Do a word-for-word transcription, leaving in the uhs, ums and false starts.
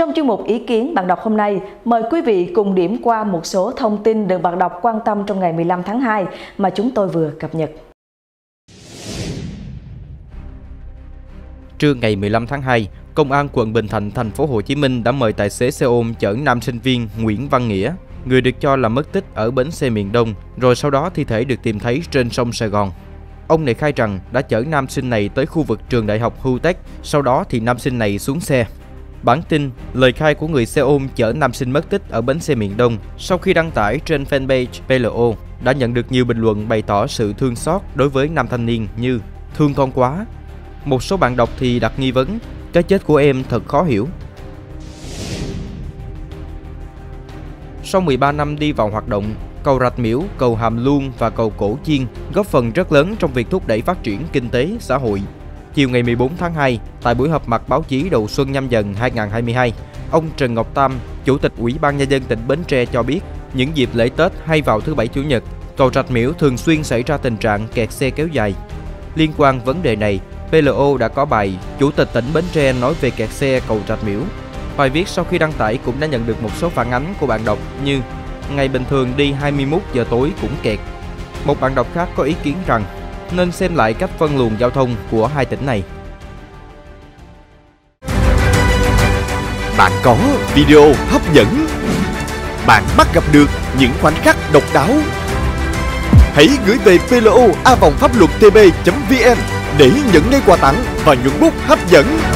Trong chuyên mục ý kiến bạn đọc hôm nay, mời quý vị cùng điểm qua một số thông tin được bạn đọc quan tâm trong ngày mười lăm tháng hai mà chúng tôi vừa cập nhật. Trưa ngày mười lăm tháng hai, Công an quận Bình Thạnh, thành phố Hồ Chí Minh đã mời tài xế xe ôm chở nam sinh viên Nguyễn Văn Nghĩa, người được cho là mất tích ở bến xe miền Đông, rồi sau đó thi thể được tìm thấy trên sông Sài Gòn. Ông này khai rằng đã chở nam sinh này tới khu vực trường đại học HUTEC, sau đó thì nam sinh này xuống xe. Bản tin, lời khai của người xe ôm chở nam sinh mất tích ở bến xe miền Đông sau khi đăng tải trên fanpage pê lờ ô đã nhận được nhiều bình luận bày tỏ sự thương xót đối với nam thanh niên như thương con quá. Một số bạn đọc thì đặt nghi vấn, cái chết của em thật khó hiểu. Sau mười ba năm đi vào hoạt động, cầu Rạch Miễu, cầu Hàm Luông và cầu Cổ Chiên góp phần rất lớn trong việc thúc đẩy phát triển kinh tế, xã hội. Chiều ngày mười bốn tháng hai, tại buổi họp mặt báo chí đầu xuân Nhâm Dần hai nghìn không trăm hai mươi hai, ông Trần Ngọc Tam, Chủ tịch Ủy ban Nhân dân tỉnh Bến Tre cho biết, những dịp lễ Tết hay vào thứ Bảy Chủ nhật, cầu Rạch Miễu thường xuyên xảy ra tình trạng kẹt xe kéo dài. Liên quan vấn đề này, pê lờ ô đã có bài Chủ tịch tỉnh Bến Tre nói về kẹt xe cầu Rạch Miễu. Bài viết sau khi đăng tải cũng đã nhận được một số phản ánh của bạn đọc như ngày bình thường đi hai mươi mốt giờ tối cũng kẹt. Một bạn đọc khác có ý kiến rằng nên xem lại cách phân luồng giao thông của hai tỉnh này. Bạn có video hấp dẫn, bạn bắt gặp được những khoảnh khắc độc đáo. Hãy gửi về pê lờ ô a vòng pháp luật tb chấm vn để nhận ngay quà tặng và nhuận bút hấp dẫn.